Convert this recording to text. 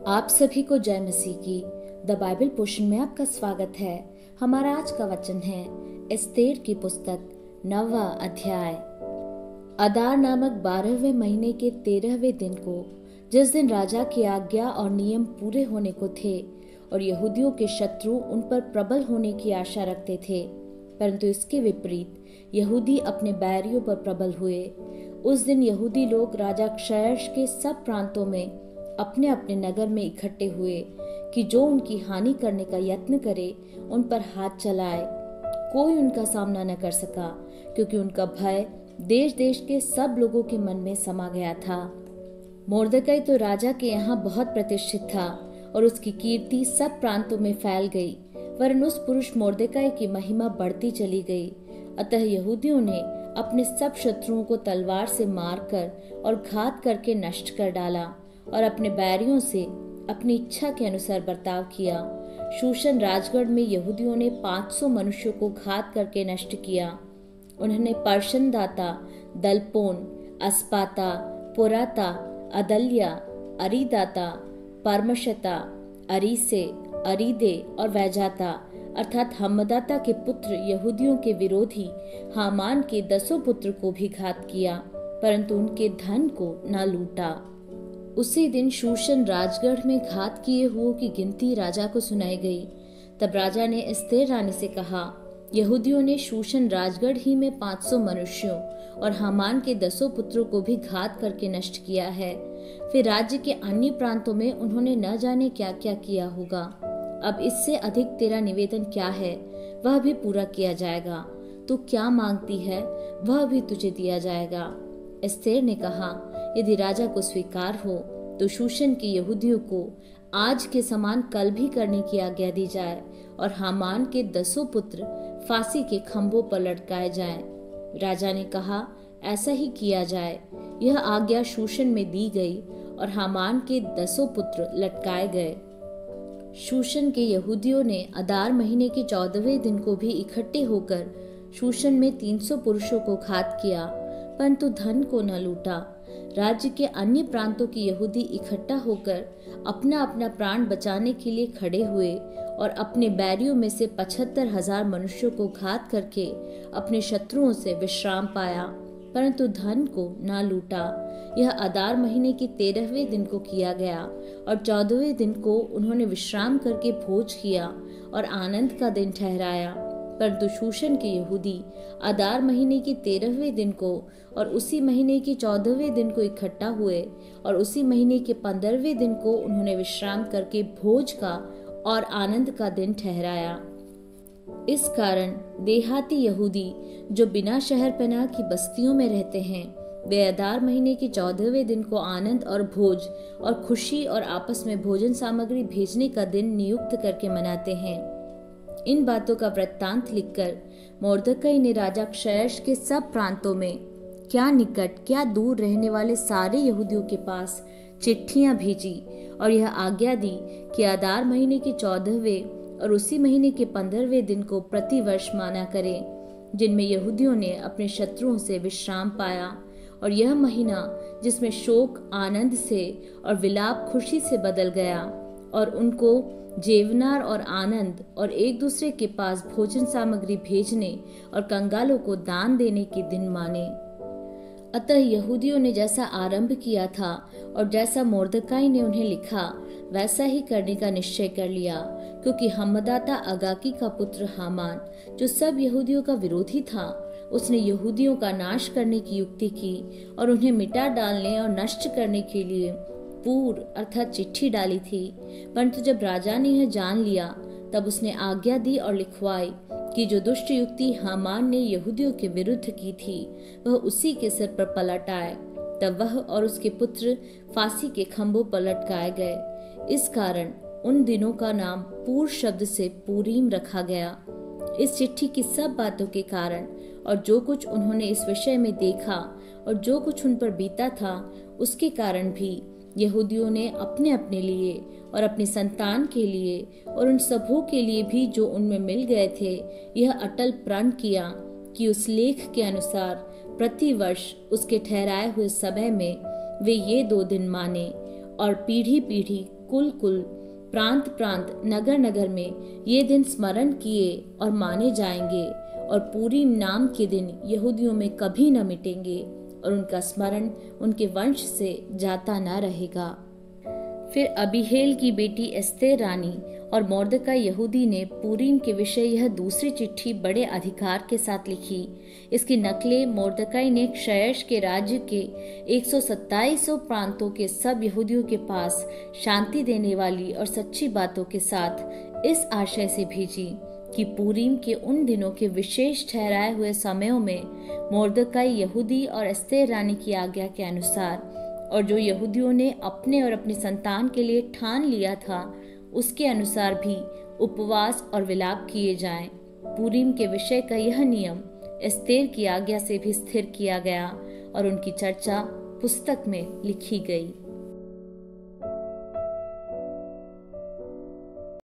आप सभी को जय मसीह की द बाइबल पोर्शन में आपका स्वागत है। हमारा आज का वचन है एस्तेर की पुस्तक 9वां अध्याय। अदार नामक 12वें महीने के 13वें दिन को, जिस दिन राजा की आज्ञा और नियम पूरे होने को थे और यहूदियों के शत्रु उन पर प्रबल होने की आशा रखते थे, परंतु इसके विपरीत यहूदी अपने बैरियों पर प्रबल हुए। उस दिन यहूदी लोग राजा क्षयर्ष के सब प्रांतों में अपने अपने नगर में इकट्ठे हुए कि जो उनकी हानि करने का यत्न करे उन पर हाथ चलाए। कोई उनका सामना न कर सका, क्योंकि उनका भय देश देश के सब लोगों के मन में समा गया था। मोर्दकै तो राजा के यहाँ बहुत प्रतिष्ठित था और उसकी कीर्ति सब प्रांतों में फैल गई, वरन उस पुरुष मोर्दकै की महिमा बढ़ती चली गई। अतः यहूदियों ने अपने सब शत्रुओं को तलवार से मारकर और घात करके नष्ट कर डाला और अपने बैरियों से अपनी इच्छा के अनुसार बर्ताव किया। शूशन राजगढ़ में यहूदियों ने 500 मनुष्यों को घात करके नष्ट किया। उन्होंने पर्शनदाता, दलपोन, अस्पाता, पुराता, अदल्या, अरीदाता, परमशता, अरीसे, अरीदे और वैजाता अर्थात हम्मदाता के पुत्र यहूदियों के विरोधी हामान के 10 पुत्र को भी घात किया, परंतु उनके धन को न लूटा। उसी दिन शूशन राजगढ़ में घात किए हुओं की गिनती राजा को सुनाई गई। तब राजा ने एस्तेर रानी से कहा, यहूदियों ने शूशन राजगढ़ ही में 500 मनुष्यों और हामान के 10 पुत्रों को भी घात करके नष्ट किया है। फिर राज्य के अन्य प्रांतों में उन्होंने न जाने क्या क्या किया होगा। अब इससे अधिक तेरा निवेदन क्या है, वह भी पूरा किया जाएगा। तू क्या मांगती है, वह भी तुझे दिया जाएगा। एस्तेर ने कहा, यदि राजा को स्वीकार हो तो शूशन के यहूदियों को आज के समान कल भी करने की आज्ञा दी जाए और हामान के 10 पुत्र फांसी के खंभों पर लटकाए जाएं। राजा ने कहा, ऐसा ही किया जाए। यह आज्ञा शूशन में दी गई और हामान के 10 पुत्र लटकाए गए। शूशन के यहूदियों ने अदार महीने के 14वें दिन को भी इकट्ठे होकर शूशन में 300 पुरुषों को घात किया, परंतु धन को न लूटा। राज्य के अन्य प्रांतों के यहूदी इकट्ठा होकर अपना अपना प्राण बचाने के लिए खड़े हुए और अपने बैरियों में से 75,000 मनुष्यों को घात करके अपने शत्रुओं से विश्राम पाया, परंतु धन को न लूटा। यह अदार महीने के 13वें दिन को किया गया और 14वें दिन को उन्होंने विश्राम करके भोज किया और आनंद का दिन ठहराया। परंतु शूशन के यहूदी अदार महीने के 13वें दिन को और उसी महीने के 14वें दिन को इकट्ठा हुए और उसी महीने के 15वें दिन को उन्होंने विश्राम करके भोज का और आनंद का दिन ठहराया। इस कारण देहाती यहूदी जो बिना शहर पनाह की बस्तियों में रहते हैं, वे अदार महीने के 14वें दिन को आनंद और भोज और खुशी और आपस में भोजन सामग्री भेजने का दिन नियुक्त करके मनाते हैं। इन बातों का वृत्तांत लिखकर मोर्दकै ने राजा क्षयर्ष के सब प्रांतों में, क्या निकट क्या दूर रहने वाले सारे यहूदियों के पास चिट्ठियां भेजी और यह आज्ञा दी कि अदार महीने के 14वें और उसी महीने के 15वें दिन को प्रतिवर्ष माना करें, जिनमें यहूदियों ने अपने शत्रुओं से विश्राम पाया, और यह महीना जिसमें शोक आनंद से और विलाप खुशी से बदल गया, और उनको जेवनार और आनंद और एक दूसरे के पास भोजन सामग्री भेजने और कंगालों को दान देने के दिन माने। अतः यहूदियों ने जैसा आरंभ किया था और जैसा मोर्दकै ने उन्हें लिखा, वैसा ही करने का निश्चय कर लिया, क्योंकि हम्मदाता अगाकी का पुत्र हामान, जो सब यहूदियों का विरोधी था, उसने यहूदियों का नाश करने की युक्ति की और उन्हें मिटा डालने और नष्ट करने के लिए पूर अर्थात चिट्ठी डाली थी। परंतु जब राजा ने यह जान लिया, तब उसने आज्ञा दी और लिखवाई कि जो दुष्ट युक्ति हामान ने यहूदियों के विरुद्ध की थी, वह उसी के सिर पर पलट आए। तब वह और उसके पुत्र फांसी के खंभों पर लटकाए गए। इस कारण उन दिनों का नाम पूर शब्द से पूरीम रखा गया। इस चिट्ठी की सब बातों के कारण और जो कुछ उन्होंने इस विषय में देखा और जो कुछ उन पर बीता था, उसके कारण भी यहूदियों ने अपने अपने लिए और अपनी संतान के लिए और उन सबों के लिए भी जो उनमें मिल गए थे, यह अटल प्रण किया कि उस लेख के अनुसार प्रतिवर्ष उसके ठहराए हुए समय में वे ये 2 दिन माने और पीढ़ी पीढ़ी कुल कुल, प्रांत प्रांत, नगर नगर में ये दिन स्मरण किए और माने जाएंगे और पूरीम नाम के दिन यहूदियों में कभी न मिटेंगे और उनका स्मरण उनके वंश से जाता न रहेगा। फिर अबीहेल की बेटी एस्तेर रानी और मोर्दकाई यहूदी ने पूरीम के विषय यह दूसरी चिट्ठी बड़े अधिकार के साथ लिखी। इसकी नकलें मोर्दकाई ने क्षयश के राज्य के 127 प्रांतों के सब यहूदियों के पास शांति देने वाली और सच्ची बातों के साथ इस आशय से भेजी कि पूरीम के उन दिनों के विशेष ठहराए हुए समयों में मोर्दकाई यहूदी और एस्तेर रानी की आज्ञा के अनुसार और जो यहूदियों ने अपने और अपनी संतान के लिए ठान लिया था उसके अनुसार भी उपवास और विलाप किए जाएं। पूरीम के विषय का यह नियम एस्तेर की आज्ञा से भी स्थिर किया गया और उनकी चर्चा पुस्तक में लिखी गई।